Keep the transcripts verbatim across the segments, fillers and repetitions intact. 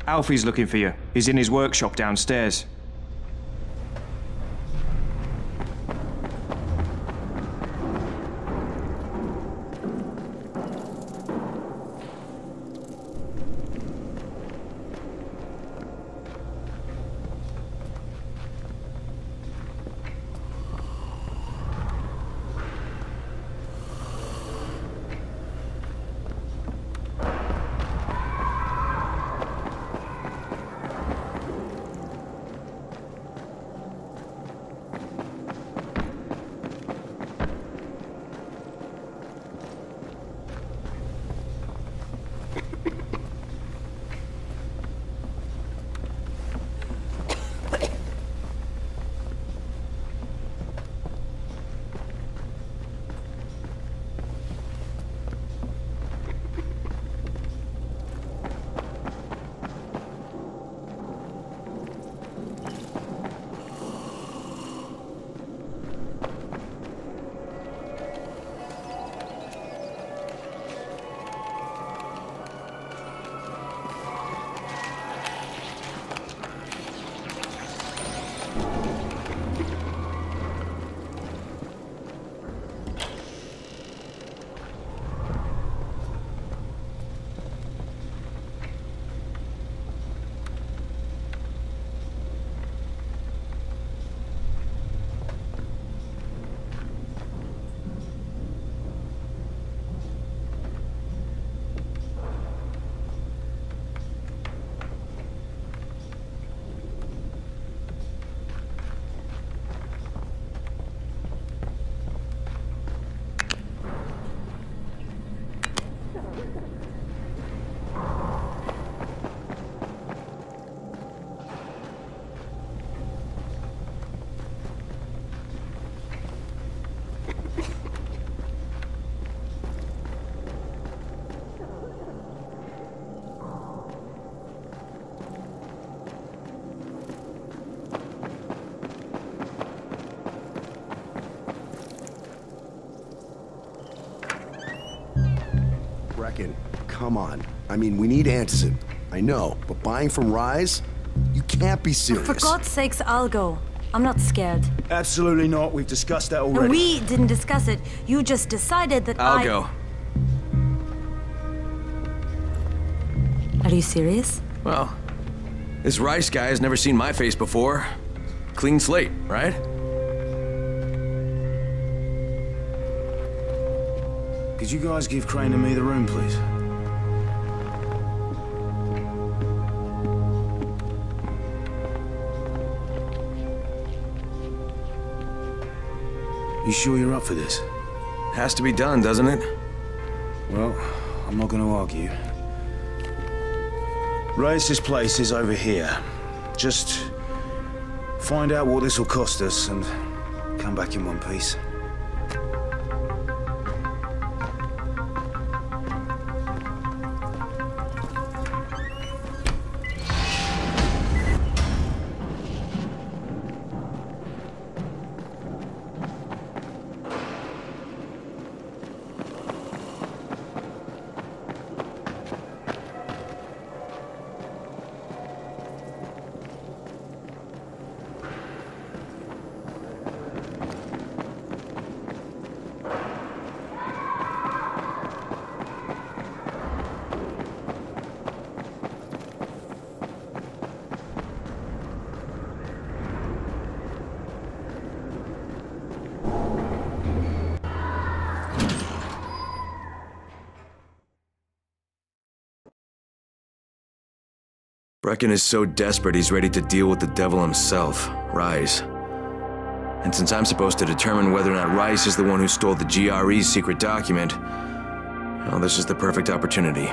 Alfie's looking for you. He's in his workshop downstairs. Brecken, come on. I mean, we need Anderson. I know, but buying from Rise? You can't be serious. For God's sakes, I'll go. I'm not scared. Absolutely not. We've discussed that already. No, we didn't discuss it. You just decided that I'll I... go. Are you serious? Well, this Rice guy has never seen my face before. Clean slate, right? Could you guys give Crane and me the room, please? You sure you're up for this? Has to be done, doesn't it? Well, I'm not going to argue. Rice's place is over here. Just find out what this will cost us and come back in one piece. Brecken is so desperate he's ready to deal with the devil himself, Rise. And since I'm supposed to determine whether or not Rice is the one who stole the G R E's secret document, well, this is the perfect opportunity.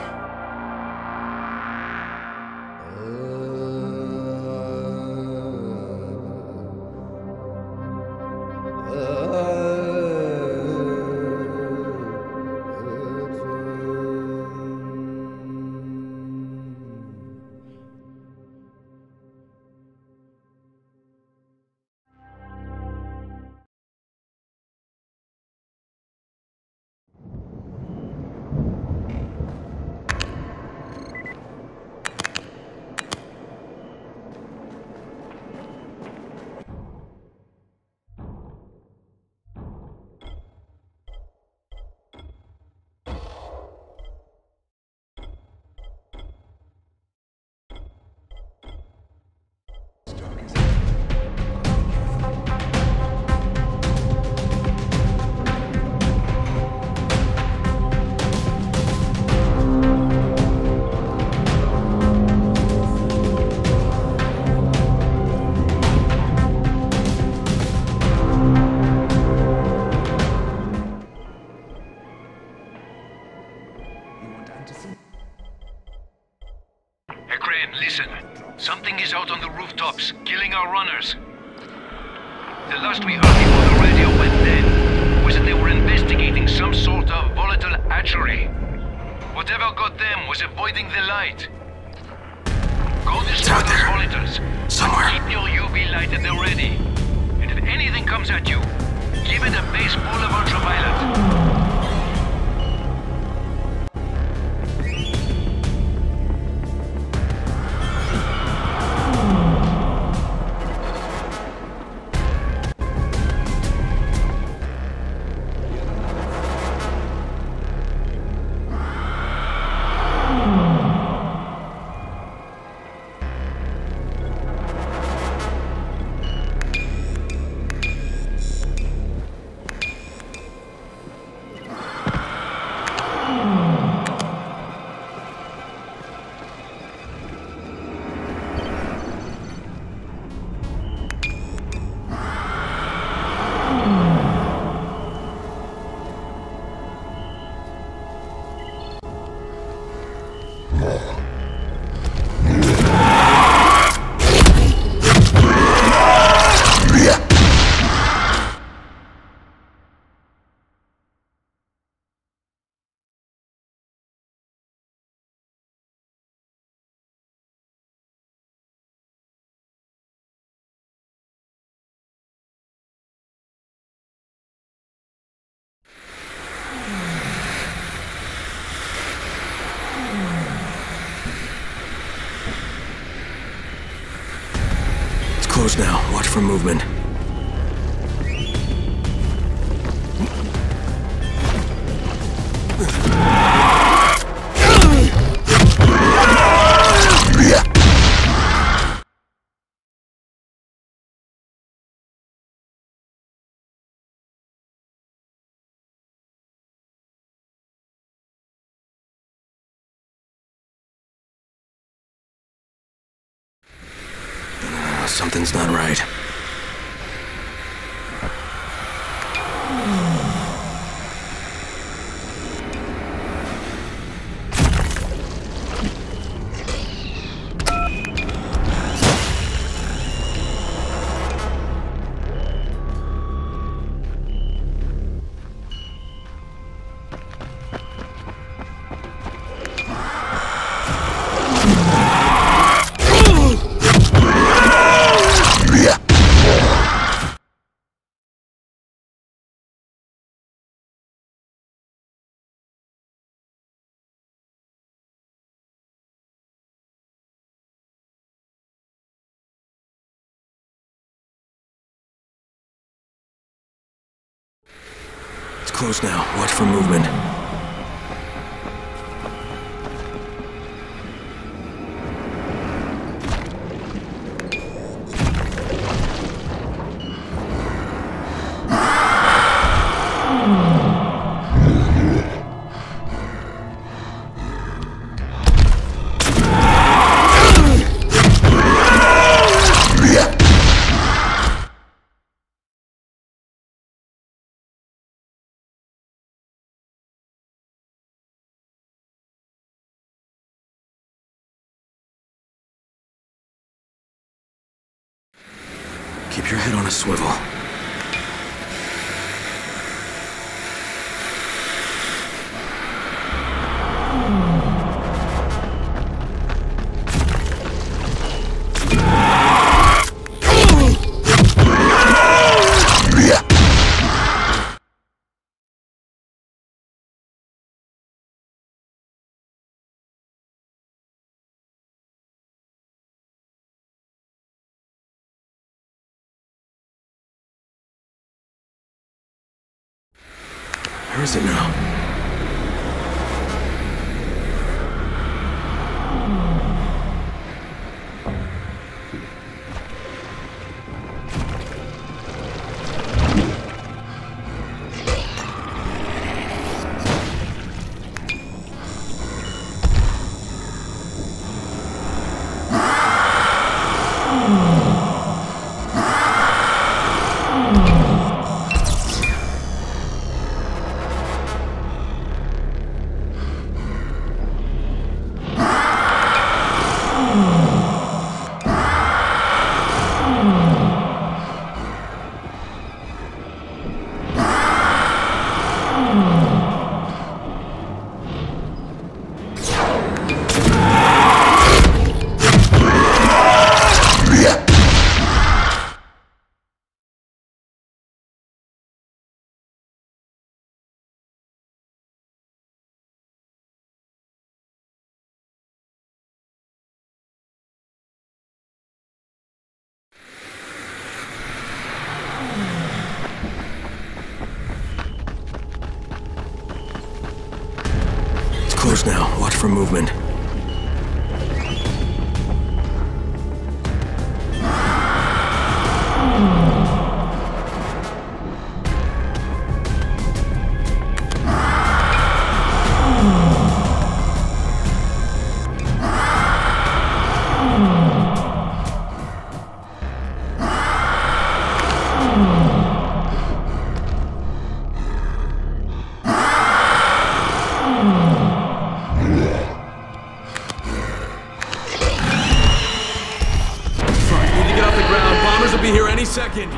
to see. Hey, Crane, listen. Something is out on the rooftops, killing our runners. The last we heard before the radio went dead was that they were investigating some sort of volatile hatchery. Whatever got them was avoiding the light. Go destroy out those there. volatiles. Somewhere. Keep your U V light at the ready. And if anything comes at you, give it a baseball of ultraviolet. Close now. Watch for movement. Something's not right. Close now. Watch for movement. Keep your head on a swivel. Where is it now? Close now. Watch for movement. Be here any second.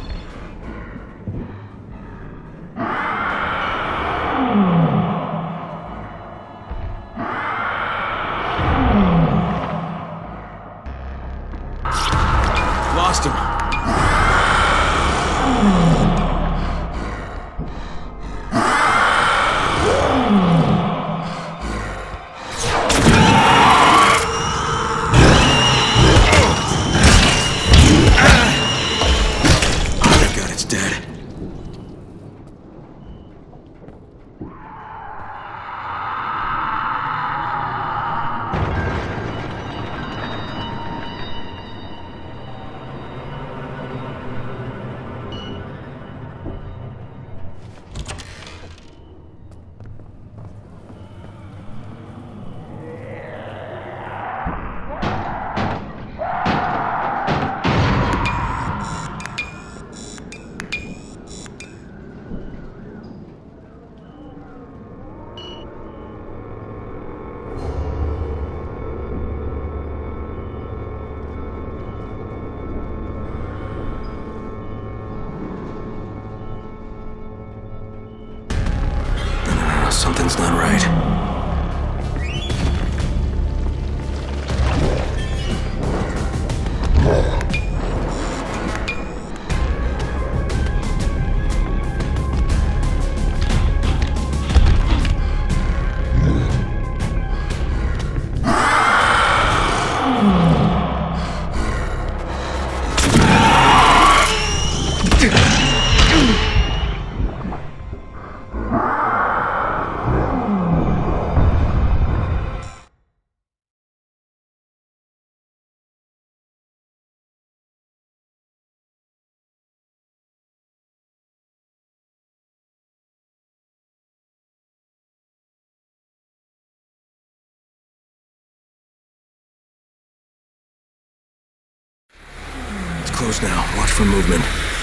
Lost him. Something's not right. Close now. Watch for movement.